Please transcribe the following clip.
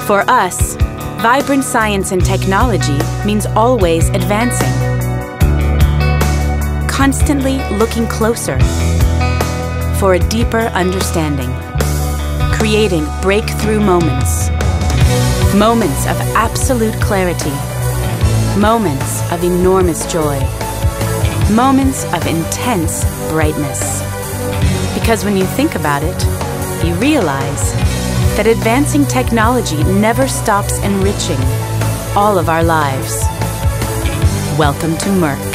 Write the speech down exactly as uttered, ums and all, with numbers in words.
For us, vibrant science and technology means always advancing, constantly looking closer for a deeper understanding, creating breakthrough moments, moments of absolute clarity, moments of enormous joy, moments of intense brightness. Because when you think about it, you realize that advancing technology never stops enriching all of our lives. Welcome to Merck.